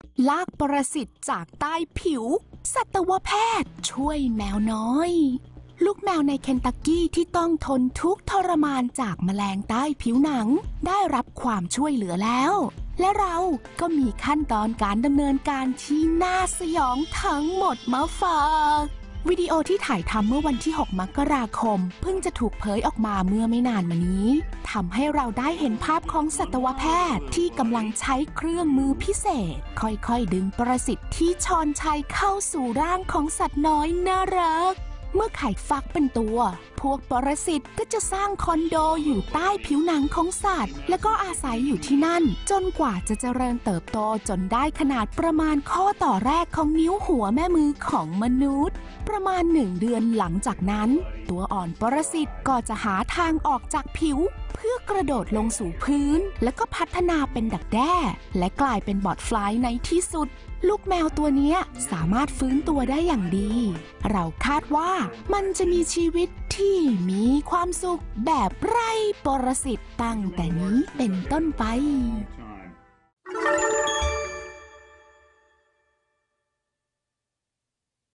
ลากปรสิตจากใต้ผิวสัตวแพทย์ช่วยแมวน้อยลูกแมวในเคนตักกี้ที่ต้องทนทุกข์ทรมานจากแมลงใต้ผิวหนังได้รับความช่วยเหลือแล้วและเราก็มีขั้นตอนการดำเนินการที่น่าสยองทั้งหมดมาฝากวิดีโอที่ถ่ายทำเมื่อวันที่ 6 มกราคมเพิ่งจะถูกเผยออกมาเมื่อไม่นานมานี้ทำให้เราได้เห็นภาพของสัตวแพทย์ที่กำลังใช้เครื่องมือพิเศษค่อยๆดึงปรสิตที่ชอนชัยเข้าสู่ร่างของสัตว์น้อยน่ารักเมื่อไข่ฟักเป็นตัวพวกปรสิตก็จะสร้างคอนโดอยู่ใต้ผิวหนังของสัตว์แล้วก็อาศัยอยู่ที่นั่นจนกว่าจะเจริญเติบโตจนได้ขนาดประมาณข้อต่อแรกของนิ้วหัวแม่มือของมนุษย์ประมาณ1 เดือนหลังจากนั้นตัวอ่อนปรสิตก็จะหาทางออกจากผิวเพื่อกระโดดลงสู่พื้นแล้วก็พัฒนาเป็นดักแด้และกลายเป็นบอทฟลายในที่สุดลูกแมวตัวนี้สามารถฟื้นตัวได้อย่างดีเราคาดว่ามันจะมีชีวิตที่มีความสุขแบบไร้ปรสิตตั้งแต่นี้เป็นต้นไป